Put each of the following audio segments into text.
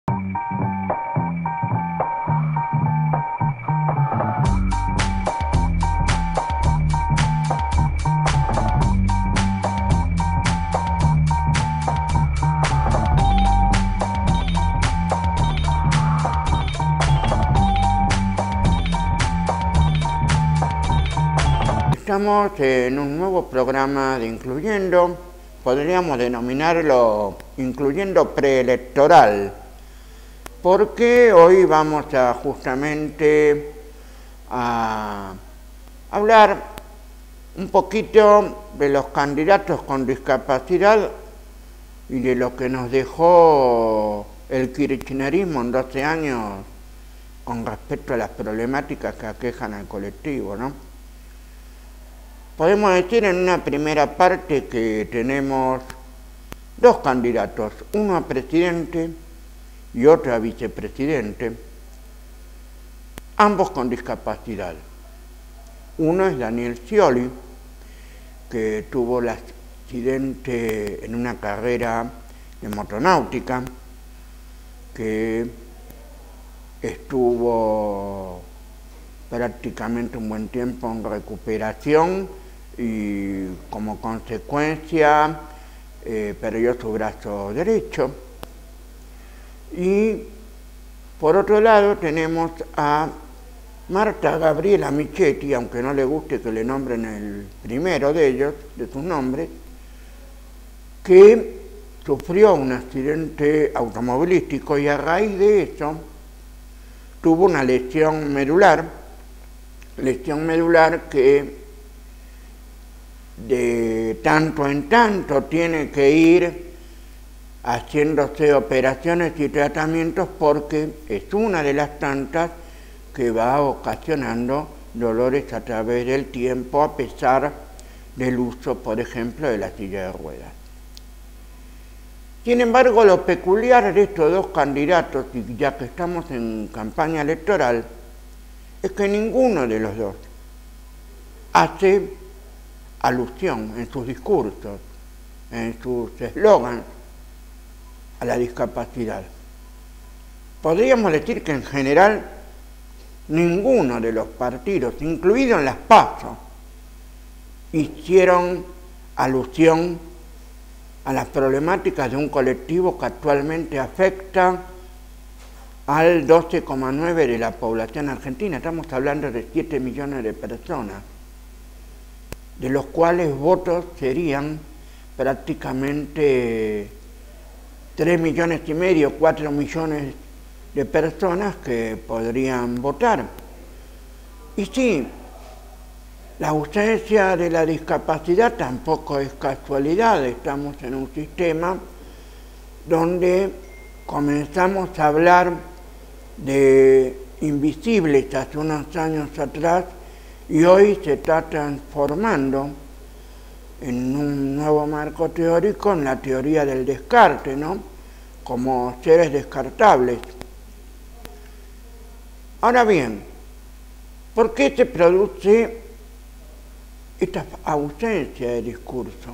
Estamos en un nuevo programa de Incluyendo, podríamos denominarlo Incluyendo Preelectoral, porque hoy vamos a justamente a hablar un poquito de los candidatos con discapacidad y de lo que nos dejó el kirchnerismo en 12 años con respecto a las problemáticas que aquejan al colectivo, ¿no? Podemos decir en una primera parte que tenemos dos candidatos, uno a presidente y otro a vicepresidente, ambos con discapacidad. Uno es Daniel Scioli, que tuvo el accidente en una carrera de motonáutica, que estuvo prácticamente un buen tiempo en recuperación y como consecuencia perdió su brazo derecho. Y por otro lado tenemos a Marta Gabriela Michetti, aunque no le guste que le nombren el primero de ellos, de sus nombres, que sufrió un accidente automovilístico y a raíz de eso tuvo una lesión medular que de tanto en tanto tiene que ir haciéndose operaciones y tratamientos porque es una de las tantas que va ocasionando dolores a través del tiempo a pesar del uso, por ejemplo, de la silla de ruedas. Sin embargo, lo peculiar de estos dos candidatos, y ya que estamos en campaña electoral, es que ninguno de los dos hace alusión en sus discursos, en sus eslogans, a la discapacidad. Podríamos decir que en general ninguno de los partidos, incluido en las PASO, hicieron alusión a las problemáticas de un colectivo que actualmente afecta al 12,9% de la población argentina. Estamos hablando de 7 millones de personas, de los cuales votos serían prácticamente 3,5 millones, 4 millones de personas que podrían votar. Y sí, la ausencia de la discapacidad tampoco es casualidad. Estamos en un sistema donde comenzamos a hablar de invisibles hace unos años atrás y hoy se está transformando en un nuevo marco teórico en la teoría del descarte, ¿no? Como seres descartables. Ahora bien, ¿por qué se produce esta ausencia de discurso?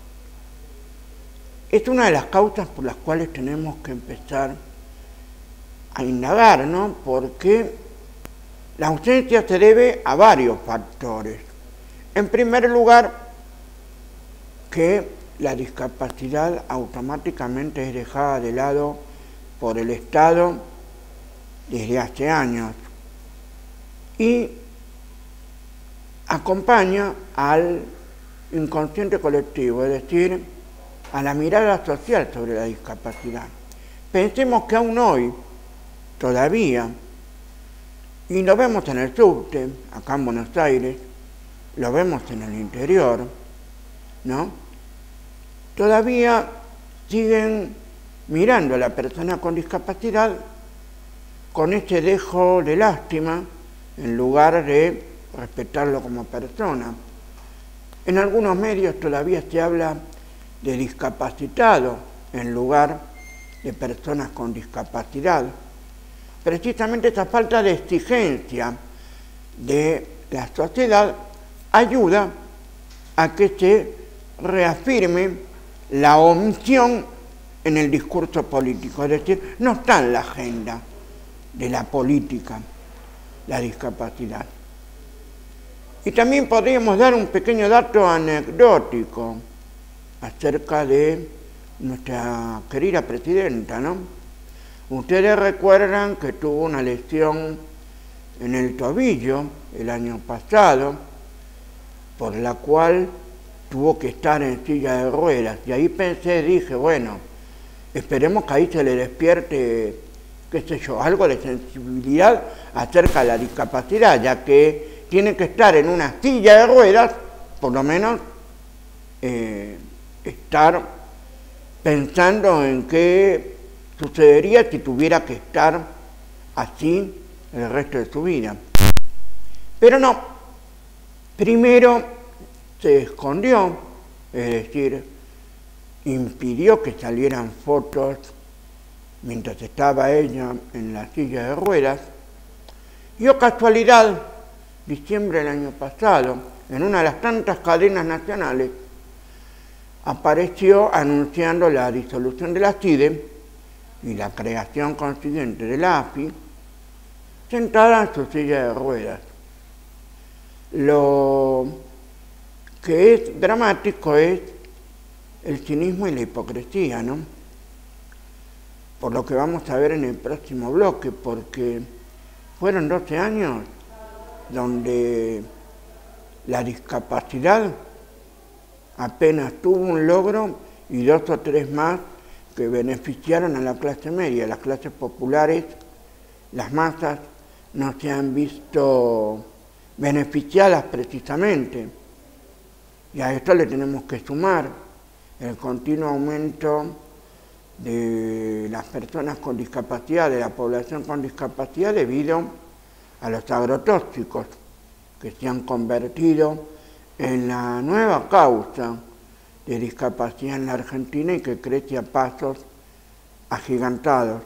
Es una de las causas por las cuales tenemos que empezar a indagar, ¿no? Porque la ausencia se debe a varios factores. En primer lugar, que la discapacidad automáticamente es dejada de lado por el Estado desde hace años y acompaña al inconsciente colectivo, es decir, a la mirada social sobre la discapacidad. Pensemos que aún hoy, todavía, y lo vemos en el subte, acá en Buenos Aires, lo vemos en el interior, ¿no? Todavía siguen mirando a la persona con discapacidad con ese dejo de lástima en lugar de respetarlo como persona. En algunos medios todavía se habla de discapacitado en lugar de personas con discapacidad. Precisamente esa falta de exigencia de la sociedad ayuda a que se reafirme la omisión en el discurso político, es decir, no está en la agenda de la política la discapacidad. Y también podríamos dar un pequeño dato anecdótico acerca de nuestra querida presidenta, ¿no? Ustedes recuerdan que tuvo una lesión en el tobillo el año pasado, por la cual tuvo que estar en silla de ruedas. Y ahí dije, bueno, esperemos que ahí se le despierte, qué sé yo, algo de sensibilidad acerca de la discapacidad, ya que tiene que estar en una silla de ruedas, por lo menos estar pensando en qué sucedería si tuviera que estar así el resto de su vida. Pero no, primero se escondió, es decir, impidió que salieran fotos mientras estaba ella en la silla de ruedas. Y oh casualidad, diciembre del año pasado, en una de las tantas cadenas nacionales, apareció anunciando la disolución de la CIDE y la creación consiguiente de la AFI, sentada en su silla de ruedas. Lo que es dramático es el cinismo y la hipocresía, ¿no? Por lo que vamos a ver en el próximo bloque, porque fueron 12 años donde la discapacidad apenas tuvo un logro y 2 o 3 más que beneficiaron a la clase media. Las clases populares, las masas, no se han visto beneficiadas precisamente. Y a esto le tenemos que sumar el continuo aumento de las personas con discapacidad, de la población con discapacidad, debido a los agrotóxicos, que se han convertido en la nueva causa de discapacidad en la Argentina y que crece a pasos agigantados.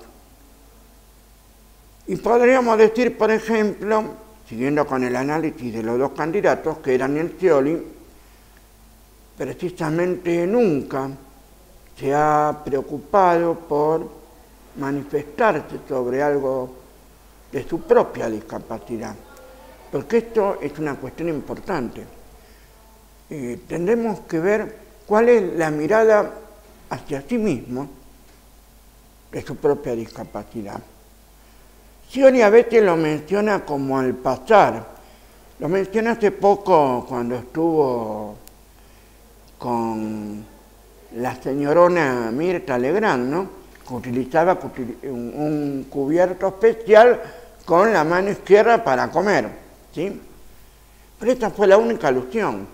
Y podríamos decir, por ejemplo, siguiendo con el análisis de los dos candidatos, que Daniel Scioli precisamente nunca se ha preocupado por manifestarse sobre algo de su propia discapacidad, porque esto es una cuestión importante. Tendremos que ver cuál es la mirada hacia sí mismo de su propia discapacidad. Scioli a veces lo menciona como al pasar. Lo mencioné hace poco cuando estuvo con la señorona Mirta Legrand, ¿no? Que utilizaba un cubierto especial con la mano izquierda para comer, ¿sí? Pero esta fue la única alusión.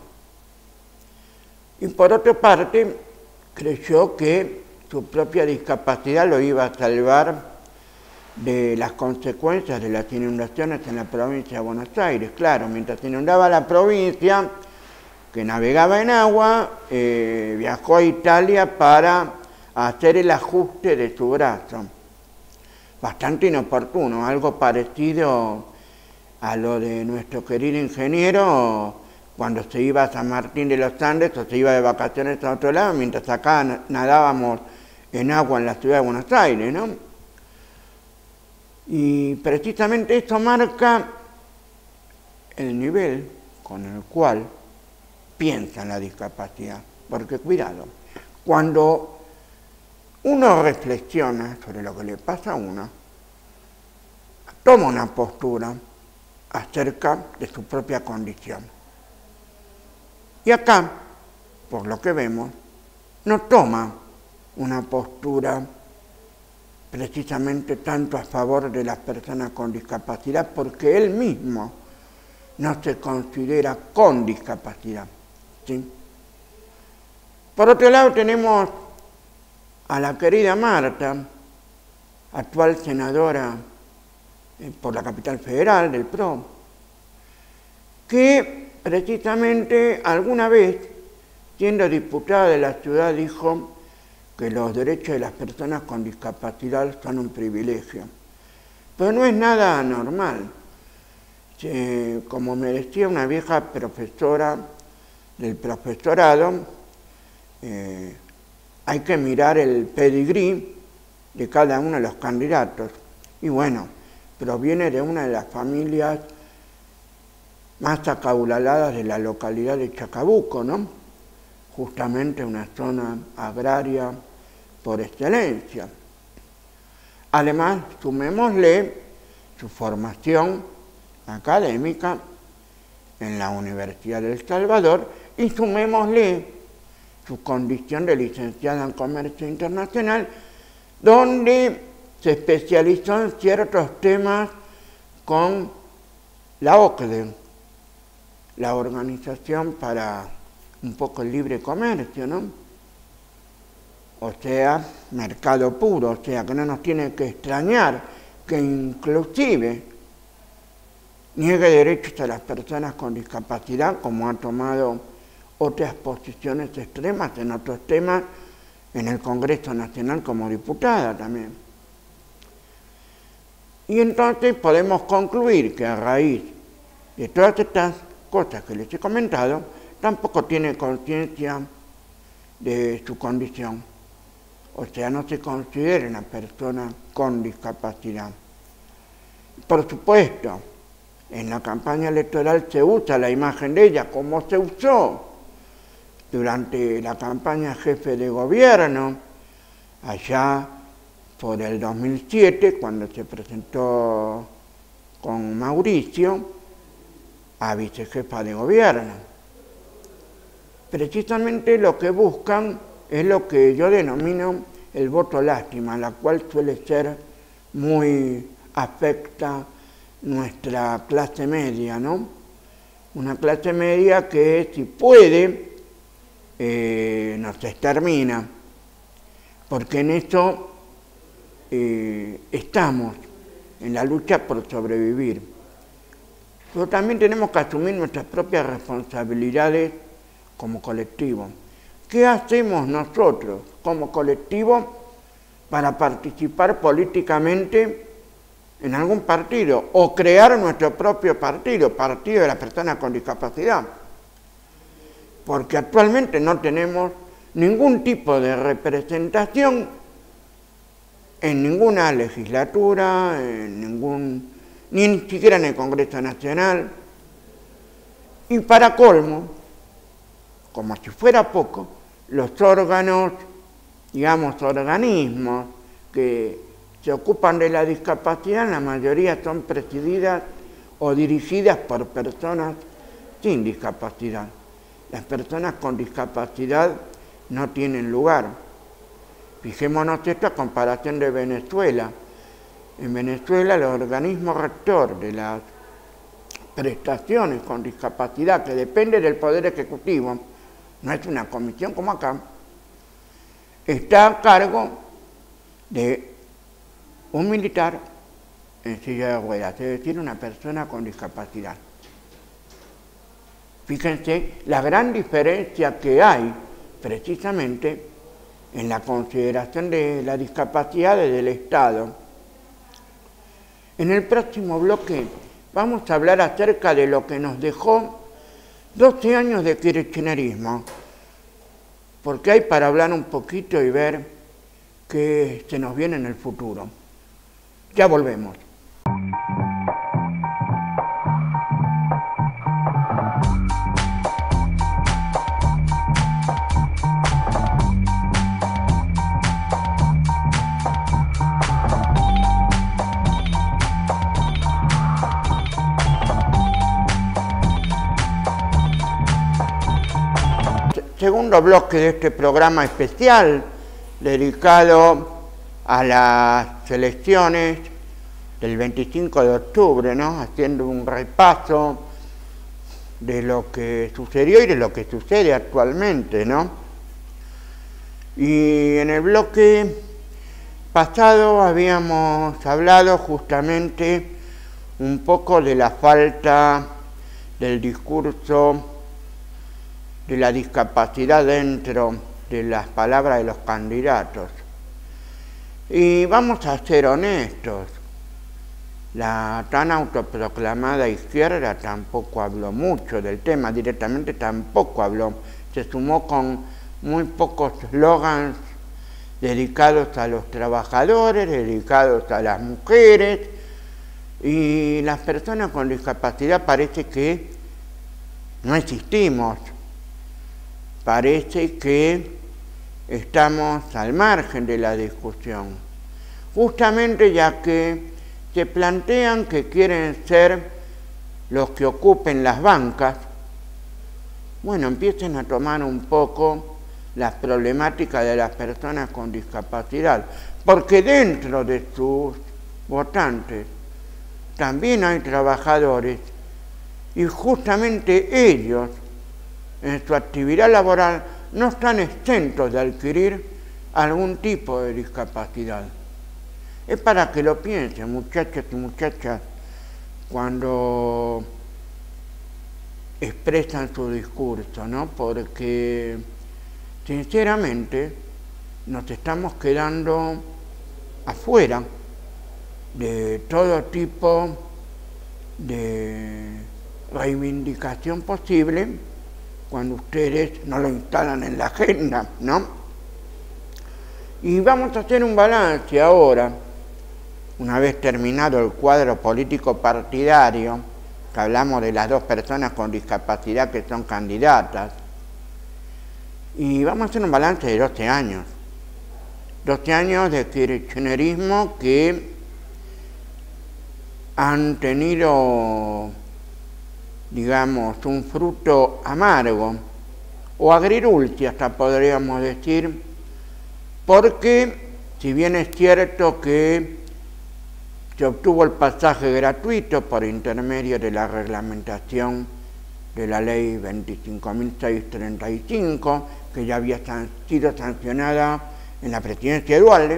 Y por otra parte, creyó que su propia discapacidad lo iba a salvar de las consecuencias de las inundaciones en la provincia de Buenos Aires. Claro, mientras se inundaba la provincia, que navegaba en agua, viajó a Italia para hacer el ajuste de su brazo. Bastante inoportuno, algo parecido a lo de nuestro querido ingeniero cuando se iba a San Martín de los Andes o se iba de vacaciones a otro lado, mientras acá nadábamos en agua en la ciudad de Buenos Aires, ¿no? Y precisamente esto marca el nivel con el cual piensa en la discapacidad. Porque cuidado, cuando uno reflexiona sobre lo que le pasa a uno, toma una postura acerca de su propia condición. Y acá, por lo que vemos, no toma una postura precisamente tanto a favor de las personas con discapacidad, porque él mismo no se considera con discapacidad, ¿sí? Por otro lado tenemos a la querida Marta, actual senadora por la Capital Federal del PRO, que precisamente alguna vez, siendo diputada de la ciudad, dijo que los derechos de las personas con discapacidad son un privilegio. Pero no es nada anormal. Como me decía una vieja profesora del profesorado, hay que mirar el pedigrí de cada uno de los candidatos. Y bueno, proviene de una de las familias más acaudaladas de la localidad de Chacabuco, ¿no? Justamente una zona agraria por excelencia. Además, sumémosle su formación académica en la Universidad de El Salvador y sumémosle su condición de licenciada en Comercio Internacional, donde se especializó en ciertos temas con la OCDE, la Organización para un poco el Libre Comercio, ¿no? O sea, mercado puro, o sea, que no nos tiene que extrañar que inclusive niegue derechos a las personas con discapacidad, como ha tomado otras posiciones extremas en otros temas en el Congreso Nacional como diputada también. Y entonces podemos concluir que a raíz de todas estas cosas que les he comentado, tampoco tiene conciencia de su condición. O sea, no se considera una persona con discapacidad. Por supuesto, en la campaña electoral se usa la imagen de ella como se usó durante la campaña jefe de gobierno, allá por el 2007, cuando se presentó con Mauricio a vicejefa de gobierno. Precisamente lo que buscan es lo que yo denomino el voto lástima, la cual suele ser muy afecta nuestra clase media, ¿no? Una clase media que si puede nos extermina, porque en eso estamos, en la lucha por sobrevivir. Pero también tenemos que asumir nuestras propias responsabilidades como colectivo. ¿Qué hacemos nosotros como colectivo para participar políticamente en algún partido o crear nuestro propio partido de las personas con discapacidad? Porque actualmente no tenemos ningún tipo de representación en ninguna legislatura, ni siquiera en el Congreso Nacional. Y para colmo, como si fuera poco, los órganos, digamos, organismos que se ocupan de la discapacidad, la mayoría son presididas o dirigidas por personas sin discapacidad. Las personas con discapacidad no tienen lugar. Fijémonos esto a comparación de Venezuela. En Venezuela el organismo rector de las prestaciones con discapacidad, que depende del Poder Ejecutivo, no es una comisión como acá, está a cargo de un militar en silla de ruedas, es decir, una persona con discapacidad. Fíjense la gran diferencia que hay precisamente en la consideración de la discapacidad del Estado. En el próximo bloque vamos a hablar acerca de lo que nos dejó 12 años de kirchnerismo, porque hay para hablar un poquito y ver qué se nos viene en el futuro. Ya volvemos. Segundo bloque de este programa especial dedicado a las elecciones del 25 de octubre, ¿no? Haciendo un repaso de lo que sucedió y de lo que sucede actualmente, ¿no? Y en el bloque pasado habíamos hablado justamente un poco de la falta del discurso de la discapacidad dentro de las palabras de los candidatos. Y vamos a ser honestos, la tan autoproclamada izquierda tampoco habló mucho del tema, directamente tampoco habló, se sumó con muy pocos slogans dedicados a los trabajadores, dedicados a las mujeres, y las personas con discapacidad parece que no existimos, parece que estamos al margen de la discusión, justamente ya que se plantean que quieren ser los que ocupen las bancas. Bueno, empiecen a tomar un poco las problemáticas de las personas con discapacidad, porque dentro de sus votantes también hay trabajadores y justamente ellos en su actividad laboral no están exentos de adquirir algún tipo de discapacidad. Es para que lo piensen, muchachos y muchachas, cuando expresan su discurso, ¿no? Porque sinceramente nos estamos quedando afuera de todo tipo de reivindicación posible cuando ustedes no lo instalan en la agenda, ¿no? Y vamos a hacer un balance ahora, una vez terminado el cuadro político partidario, que hablamos de las dos personas con discapacidad que son candidatas, y vamos a hacer un balance de 12 años. 12 años de kirchnerismo que han tenido, digamos, un fruto amargo, o agridulce hasta podríamos decir, porque si bien es cierto que se obtuvo el pasaje gratuito por intermedio de la reglamentación de la ley 25.635, que ya había sido sancionada en la presidencia de Duhalde,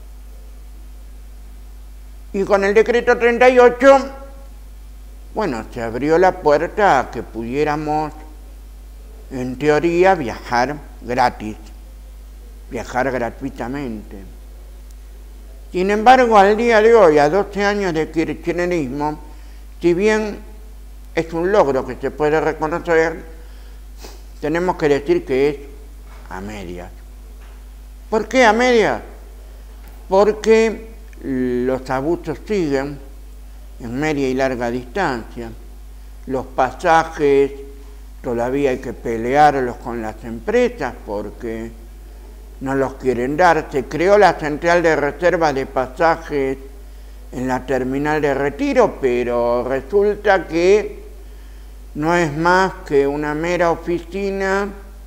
y con el decreto 38, bueno, se abrió la puerta a que pudiéramos, en teoría, viajar gratis, viajar gratuitamente. Sin embargo, al día de hoy, a 12 años de kirchnerismo, si bien es un logro que se puede reconocer, tenemos que decir que es a medias. ¿Por qué a medias? Porque los abusos siguen en media y larga distancia, los pasajes todavía hay que pelearlos con las empresas porque no los quieren dar. Se creó la central de reserva de pasajes en la terminal de Retiro, pero resulta que no es más que una mera oficina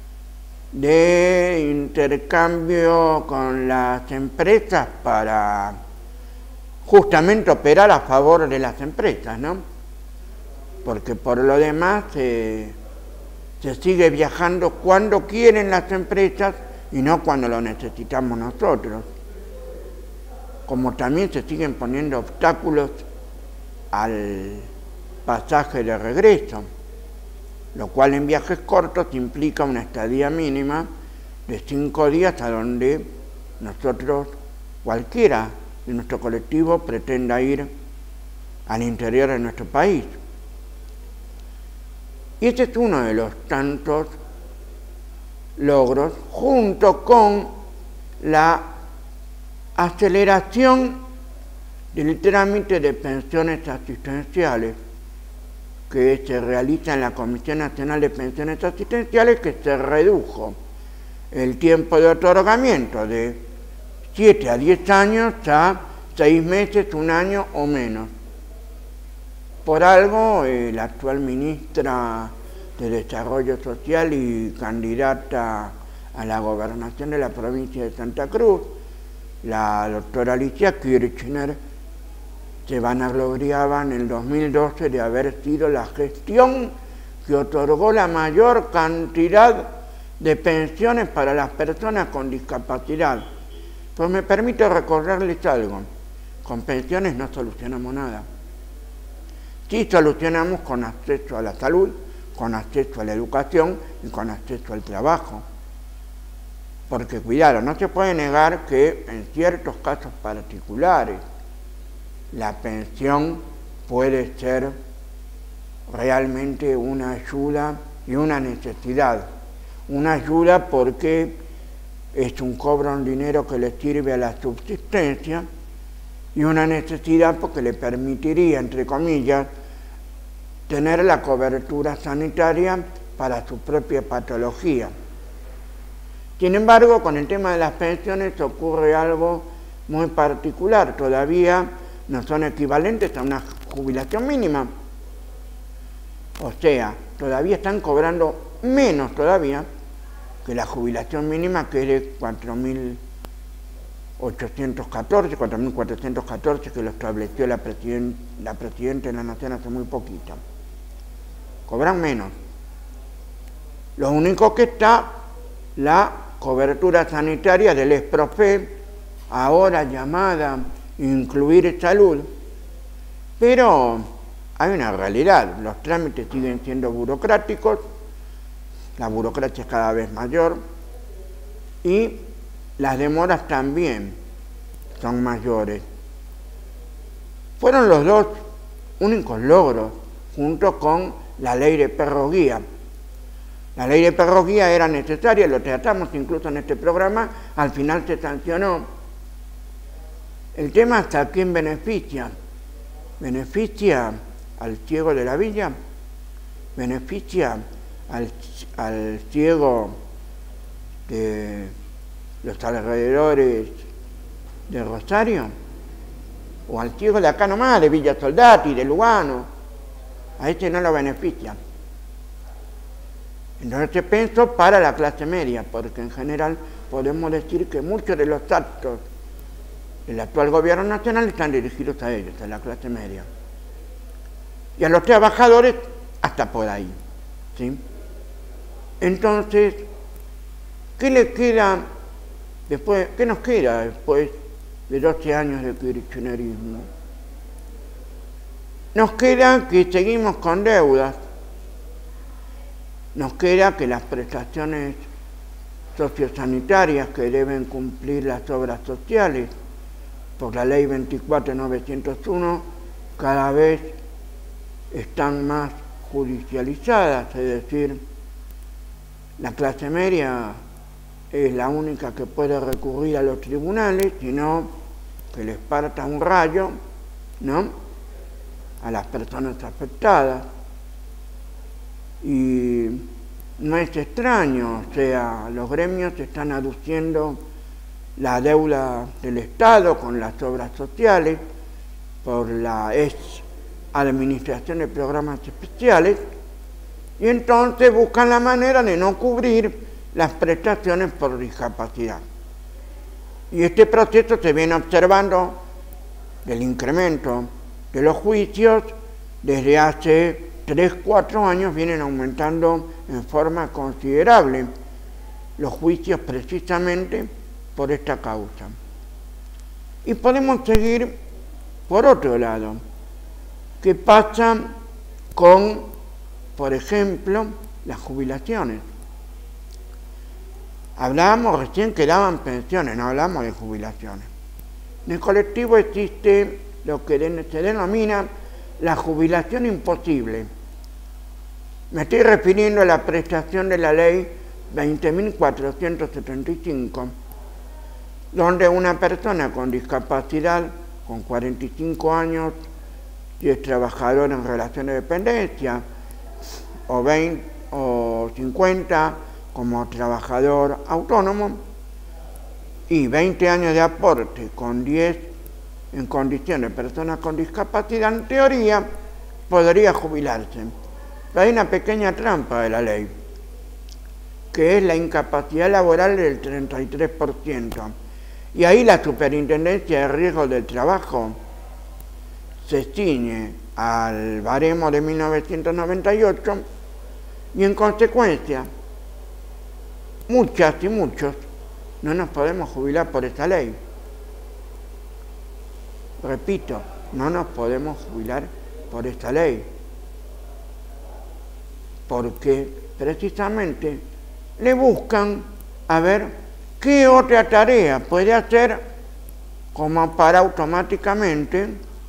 de intercambio con las empresas para justamente operar a favor de las empresas, ¿no? Porque por lo demás se sigue viajando cuando quieren las empresas y no cuando lo necesitamos nosotros. Como también se siguen poniendo obstáculos al pasaje de regreso, lo cual en viajes cortos implica una estadía mínima de 5 días a donde nosotros, cualquiera de nuestro colectivo, pretenda ir al interior de nuestro país. Y este es uno de los tantos logros, junto con la aceleración del trámite de pensiones asistenciales que se realiza en la Comisión Nacional de Pensiones Asistenciales, que se redujo el tiempo de otorgamiento de 7 a 10 años a 6 meses, 1 año o menos. Por algo, la actual ministra de Desarrollo Social y candidata a la gobernación de la provincia de Santa Cruz, la doctora Alicia Kirchner, se vanagloriaba en el 2012 de haber sido la gestión que otorgó la mayor cantidad de pensiones para las personas con discapacidad. Pues me permito recordarles algo, con pensiones no solucionamos nada. Sí solucionamos con acceso a la salud, con acceso a la educación y con acceso al trabajo. Porque cuidado, no se puede negar que en ciertos casos particulares la pensión puede ser realmente una ayuda y una necesidad. Una ayuda porque es un cobro en dinero que le sirve a la subsistencia y una necesidad porque le permitiría, entre comillas, tener la cobertura sanitaria para su propia patología. Sin embargo, con el tema de las pensiones ocurre algo muy particular. Todavía no son equivalentes a una jubilación mínima. O sea, todavía están cobrando menos todavía que la jubilación mínima, que es de 4.814, 4.414, que lo estableció la Presidenta de la Nación hace muy poquito. Cobran menos. Lo único que está la cobertura sanitaria del ESPROFE, ahora llamada Incluir Salud, pero hay una realidad, los trámites siguen siendo burocráticos, la burocracia es cada vez mayor y las demoras también son mayores. Fueron los dos únicos logros, junto con la ley de perro guía. La ley de perro guía era necesaria, lo tratamos incluso en este programa, al final se sancionó. El tema hasta quién beneficia. ¿Beneficia al ciego de la villa? ¿Beneficia al ciego de los alrededores de Rosario? ¿O al ciego de acá nomás, de Villa Soldati, de Lugano? A este no lo beneficia. Entonces se pensó para la clase media, porque en general podemos decir que muchos de los actos del actual gobierno nacional están dirigidos a ellos, a la clase media. Y a los trabajadores hasta por ahí, ¿sí? Entonces, ¿qué le queda después? ¿Qué nos queda después de 12 años de kirchnerismo? Nos queda que seguimos con deudas. Nos queda que las prestaciones sociosanitarias que deben cumplir las obras sociales por la ley 24.901 cada vez están más judicializadas, es decir, la clase media es la única que puede recurrir a los tribunales, sino que les parta un rayo, ¿no?, a las personas afectadas. Y no es extraño, o sea, los gremios están aduciendo la deuda del Estado con las obras sociales por la administración de programas especiales y entonces buscan la manera de no cubrir las prestaciones por discapacidad. Y este proceso se viene observando del incremento de los juicios desde hace 3-4 años, vienen aumentando en forma considerable los juicios precisamente por esta causa. Y podemos seguir por otro lado. ¿Qué pasa con, por ejemplo, las jubilaciones? Hablábamos recién que daban pensiones, no hablamos de jubilaciones. En el colectivo existe lo que se denomina la jubilación imposible. Me estoy refiriendo a la prestación de la ley 20.475, donde una persona con discapacidad, con 45 años, si es trabajador en relación de dependencia, o 20 o 50 como trabajador autónomo, y 20 años de aporte con 10 en condición de persona con discapacidad, en teoría podría jubilarse. Pero hay una pequeña trampa de la ley, que es la incapacidad laboral del 33%. Y ahí la Superintendencia de Riesgos del Trabajo se ciñe al baremo de 1998 y en consecuencia muchas y muchos no nos podemos jubilar por esta ley. Repito, no nos podemos jubilar por esta ley, porque precisamente le buscan a ver qué otra tarea puede hacer como para automáticamente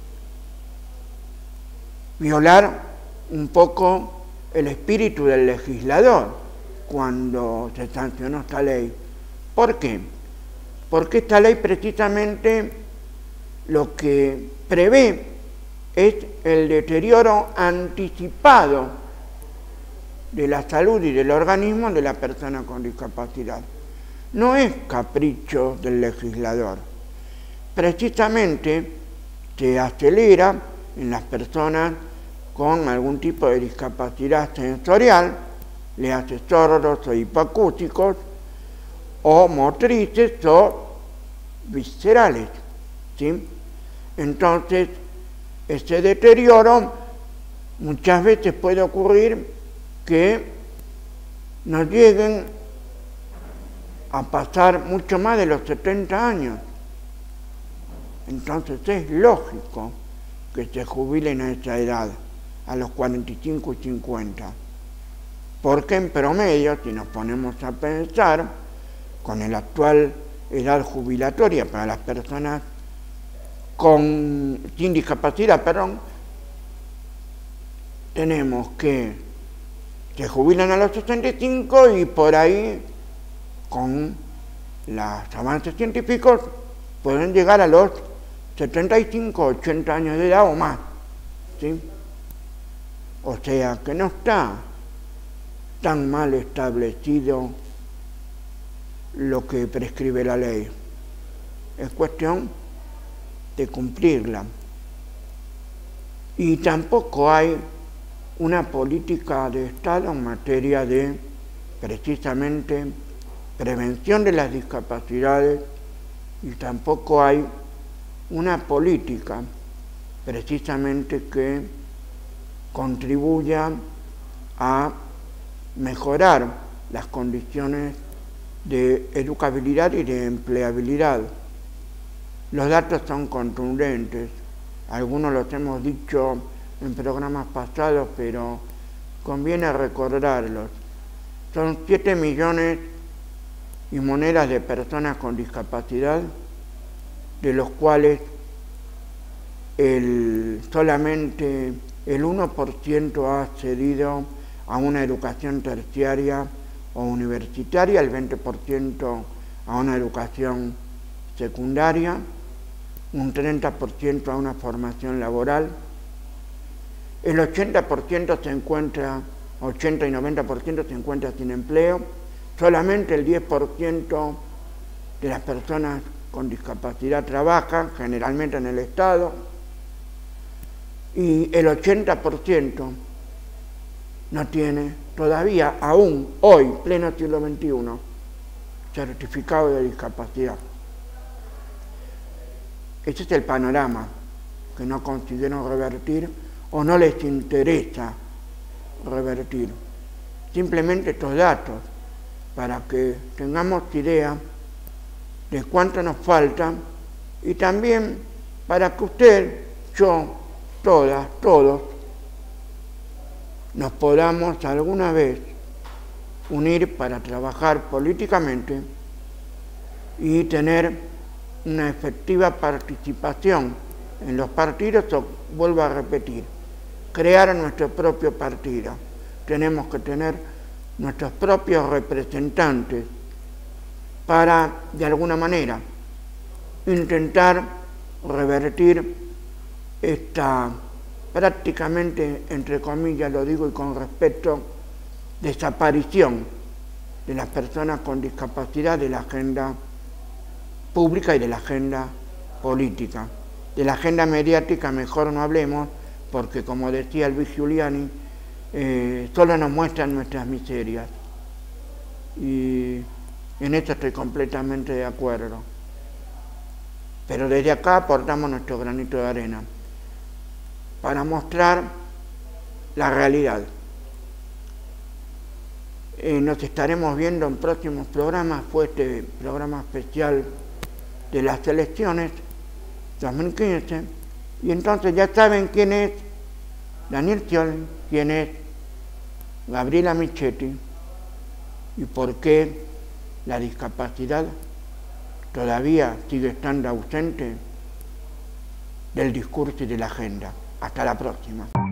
violar un poco el espíritu del legislador cuando se sancionó esta ley. ¿Por qué? Porque esta ley precisamente lo que prevé es el deterioro anticipado de la salud y del organismo de la persona con discapacidad. No es capricho del legislador. Precisamente se acelera en las personas con algún tipo de discapacidad sensorial, le hace sordos o hipoacúsicos, o motrices o viscerales, ¿sí? Entonces, ese deterioro muchas veces puede ocurrir que nos lleguen a pasar mucho más de los 70 años. Entonces es lógico que se jubilen a esa edad, a los 45 y 50. Porque en promedio, si nos ponemos a pensar, con la actual edad jubilatoria para las personas sin discapacidad, tenemos que se jubilan a los 65 y por ahí, con los avances científicos, pueden llegar a los 75, 80 años de edad o más, ¿sí? O sea que no está tan mal establecido lo que prescribe la ley. Es cuestión de cumplirla. Y tampoco hay una política de Estado en materia de, precisamente, prevención de las discapacidades, y tampoco hay una política, precisamente, que contribuya a mejorar las condiciones de educabilidad y de empleabilidad. Los datos son contundentes, algunos los hemos dicho en programas pasados, pero conviene recordarlos. Son 7 millones y monedas de personas con discapacidad, de los cuales solamente el 1% ha accedido a una educación terciaria o universitaria, el 20% a una educación secundaria, un 30% a una formación laboral, el 80% se encuentra, 80 y 90% se encuentra sin empleo, solamente el 10% de las personas con discapacidad trabajan, generalmente en el Estado, y el 80% no tiene todavía, aún hoy, pleno siglo XXI, certificado de discapacidad. Ese es el panorama que no consideran revertir o no les interesa revertir. Simplemente estos datos para que tengamos idea de cuánto nos falta y también para que usted, yo, todas, todos, nos podamos alguna vez unir para trabajar políticamente y tener una efectiva participación en los partidos, o vuelvo a repetir, crear nuestro propio partido. Tenemos que tener nuestros propios representantes para, de alguna manera, intentar revertir esta prácticamente, entre comillas, lo digo y con respeto, desaparición de las personas con discapacidad de la agenda pública y de la agenda política. De la agenda mediática mejor no hablemos, porque como decía Luis Giuliani, solo nos muestran nuestras miserias. Y en esto estoy completamente de acuerdo. Pero desde acá aportamos nuestro granito de arena para mostrar la realidad. Nos estaremos viendo en próximos programas. Fue este programa especial de las elecciones 2015, y entonces ya saben quién es Daniel Scioli, quién es Gabriela Michetti y por qué la discapacidad todavía sigue estando ausente del discurso y de la agenda. Hasta la próxima.